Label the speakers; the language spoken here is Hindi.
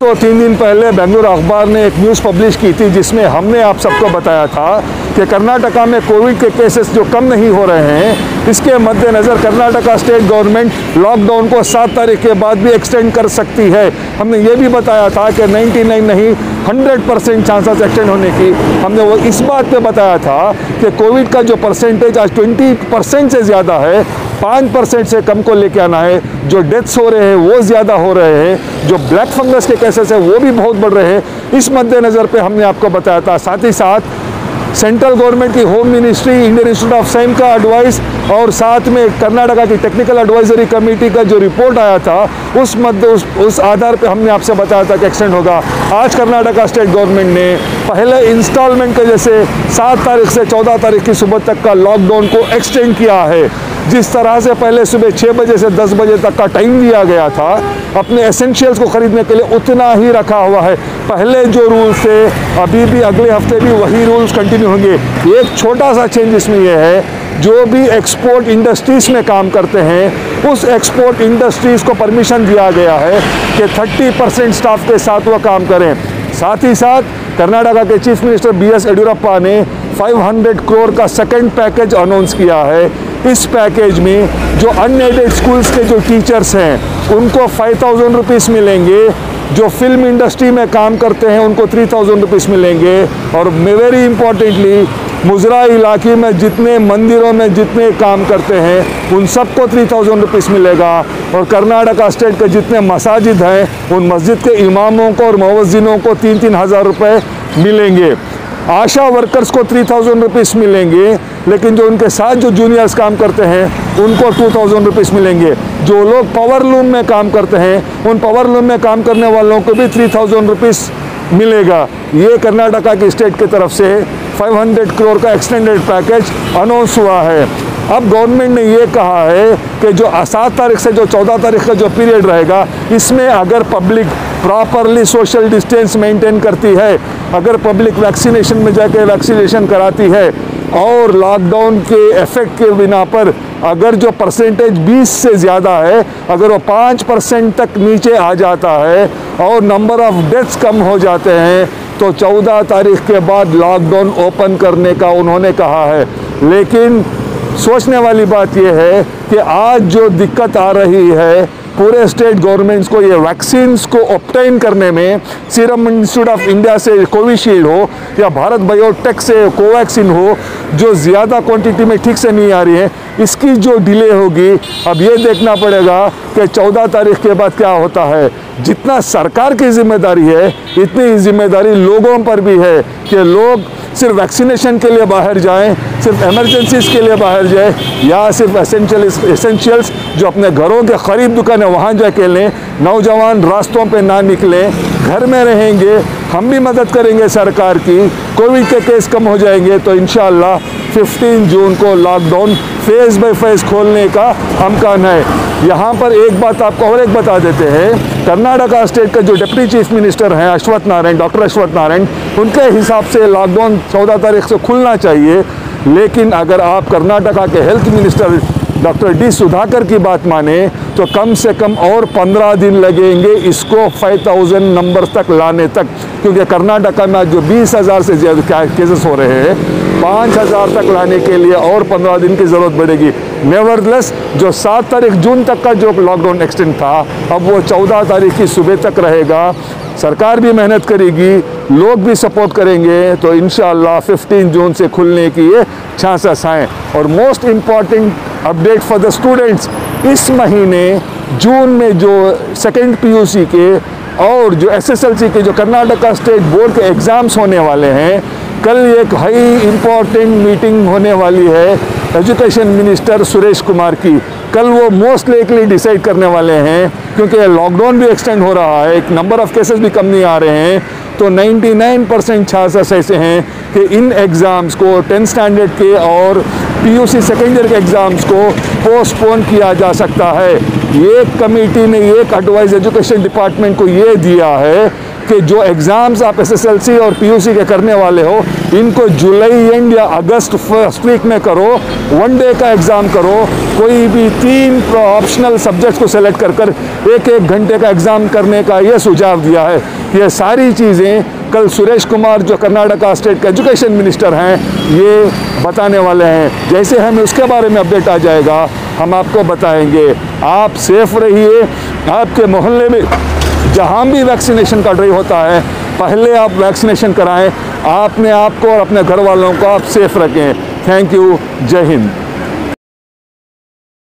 Speaker 1: तो 3 दिन पहले बेंगलुरु अखबार ने एक न्यूज़ पब्लिश की थी जिसमें हमने आप सबको बताया था कि कर्नाटका में कोविड के केसेस जो कम नहीं हो रहे हैं, इसके मद्देनज़र कर्नाटका स्टेट गवर्नमेंट लॉकडाउन को 7 तारीख के बाद भी एक्सटेंड कर सकती है। हमने ये भी बताया था कि 99 नहीं 100% चांसेस एक्सटेंड होने की। हमने वो इस बात पे बताया था कि कोविड का जो परसेंटेज आज 20% से ज़्यादा है, 5% से कम को लेके आना है। जो डेथ्स हो रहे हैं वो ज़्यादा हो रहे हैं, जो ब्लैक फंगस के केसेस है वो भी बहुत बढ़ रहे हैं। इस मद्देनज़र पे हमने आपको बताया था। साथ ही साथ सेंट्रल गवर्नमेंट की home ministry, Indian Institute of Science का एडवाइस और साथ में कर्नाटका की टेक्निकल एडवाइजरी कमेटी का जो रिपोर्ट आया था उस आधार पे हमने आपसे बताया था कि एक्सटेंड होगा। आज कर्नाटका स्टेट गवर्नमेंट ने पहले इंस्टॉलमेंट के जैसे 7 तारीख से 14 तारीख की सुबह तक का लॉकडाउन को एक्सटेंड किया है। जिस तरह से पहले सुबह 6 बजे से 10 बजे तक का टाइम दिया गया था अपने एसेंशियल्स को खरीदने के लिए, उतना ही रखा हुआ है। पहले जो रूल्स थे अभी भी अगले हफ्ते भी वही रूल्स कंटिन्यू होंगे। एक छोटा सा चेंज इसमें यह है, जो भी एक्सपोर्ट इंडस्ट्रीज़ में काम करते हैं उस एक्सपोर्ट इंडस्ट्रीज़ को परमिशन दिया गया है कि 30% स्टाफ के साथ वो काम करें। साथ ही साथ कर्नाटका के चीफ मिनिस्टर BS येडियुरप्पा ने 500 करोड़ का सेकंड पैकेज अनाउंस किया है। इस पैकेज में जो अनएडेड स्कूल्स के जो टीचर्स हैं उनको 5000 रुपीज़ मिलेंगे, जो फिल्म इंडस्ट्री में काम करते हैं उनको 3000 रुपीज़ मिलेंगे, और वेरी इंपॉर्टेंटली मुजरा इलाके में जितने मंदिरों में जितने काम करते हैं उन सबको 3000 रुपीज़ मिलेगा। और कर्नाटका स्टेट के जितने मसाजिद हैं उन मस्जिद के इमामों को और मुअज्जिनों को 3-3 हज़ार रुपये मिलेंगे। आशा वर्कर्स को 3000 रुपीज़ मिलेंगे, लेकिन जो उनके साथ जो जूनियर्स काम करते हैं उनको 2000 रुपीज़ मिलेंगे। जो लोग पावर लूम में काम करते हैं उन पावर लूम में काम करने वालों को भी 3000 रुपीज़ मिलेगा। ये कर्नाटका की स्टेट की तरफ से 500 करोड़ का एक्सटेंडेड पैकेज अनाउंस हुआ है। अब गवर्नमेंट ने ये कहा है कि जो 7 तारीख से जो 14 तारीख का जो पीरियड रहेगा, इसमें अगर public properly social distance maintain करती है, अगर पब्लिक वैक्सीनेशन में जाके वैक्सीनेशन कराती है और लॉकडाउन के इफेक्ट के बिना पर अगर जो परसेंटेज 20 से ज़्यादा है, अगर वो 5% तक नीचे आ जाता है और नंबर ऑफ़ डेथ्स कम हो जाते हैं, तो 14 तारीख के बाद लॉकडाउन ओपन करने का उन्होंने कहा है। लेकिन सोचने वाली बात यह है कि आज जो दिक्कत आ रही है पूरे स्टेट गवर्नमेंट्स को, ये वैक्सीन्स को ऑब्टेन करने में, सीरम इंस्टीट्यूट ऑफ इंडिया से कोविशील्ड हो या भारत बायोटेक से कोवैक्सीन हो, जो ज़्यादा क्वांटिटी में ठीक से नहीं आ रही है, इसकी जो डिले होगी अब ये देखना पड़ेगा कि 14 तारीख के बाद क्या होता है। जितना सरकार की जिम्मेदारी है इतनी जिम्मेदारी लोगों पर भी है कि लोग सिर्फ वैक्सीनेशन के लिए बाहर जाएं, सिर्फ इमरजेंसीज के लिए बाहर जाएं, या सिर्फ एसेंशियल्स जो अपने घरों के करीब दुकान है वहाँ जाके लें। नौजवान रास्तों पे ना निकलें, घर में रहेंगे। हम भी मदद करेंगे सरकार की, कोविड के केस कम हो जाएंगे तो इंशाअल्लाह 15 जून को लॉकडाउन फेज़ बाय फेज़ खोलने का अमकान है। यहाँ पर एक बात आपको और एक बता देते हैं, कर्नाटका स्टेट का जो डिप्टी चीफ मिनिस्टर हैं अश्वत्थ नारायण, डॉक्टर अश्वत्थ नारायण, उनके हिसाब से लॉकडाउन 14 तारीख से खुलना चाहिए। लेकिन अगर आप कर्नाटका के health minister doctor D Sudhakar की बात माने तो कम से कम और 15 दिन लगेंगे इसको 5000 नंबर तक लाने तक, क्योंकि कर्नाटका में जो 20,000 से ज़्यादा केसेस हो रहे हैं, 5000 तक लाने के लिए और 15 दिन की ज़रूरत पड़ेगी। नेवरदलेस जो 7 तारीख जून तक का जो लॉकडाउन एक्सटेंड था अब वो 14 तारीख की सुबह तक रहेगा। सरकार भी मेहनत करेगी, लोग भी सपोर्ट करेंगे, तो इंशाअल्लाह 15 जून से खुलने की ये चांसेस हैं। और most important update for the students, इस महीने जून में जो सेकेंड PUC के और जो SSLC के जो कर्नाटका स्टेट बोर्ड के एग्ज़ाम्स होने वाले हैं, कल एक हाई इम्पॉर्टेंट मीटिंग होने वाली है एजुकेशन मिनिस्टर सुरेश कुमार की। कल वो मोस्ट लाइकली डिसाइड करने वाले हैं, क्योंकि लॉकडाउन भी एक्सटेंड हो रहा है, एक नंबर ऑफ़ केसेस भी कम नहीं आ रहे हैं, तो 99% चांसेस ऐसे हैं कि इन एग्ज़ाम्स को 10th स्टैंडर्ड के और PUC सेकेंड ईयर के एग्ज़ाम्स को पोस्टपोन किया जा सकता है। ये कमेटी ने एक एडवाइस एजुकेशन डिपार्टमेंट को ये दिया है कि जो एग्ज़ाम्स आप SSLC और PUC के करने वाले हो, इनको जुलाई एंड या अगस्त फर्स्ट वीक में करो। 1 डे का एग्ज़ाम करो, कोई भी 3 ऑप्शनल सब्जेक्ट्स को सेलेक्ट कर 1-1 घंटे का एग्ज़ाम करने का ये सुझाव दिया है। ये सारी चीज़ें कल सुरेश कुमार जो कर्नाटका स्टेट के एजुकेशन मिनिस्टर हैं, ये बताने वाले हैं। जैसे हमें उसके बारे में अपडेट आ जाएगा, हम आपको बताएंगे। आप सेफ रहिए। आपके मोहल्ले में जहाँ भी वैक्सीनेशन का ड्राइव होता है, पहले आप वैक्सीनेशन कराएं। आपने आपको और अपने घर वालों को आप सेफ रखें। Thank you. जय हिंद।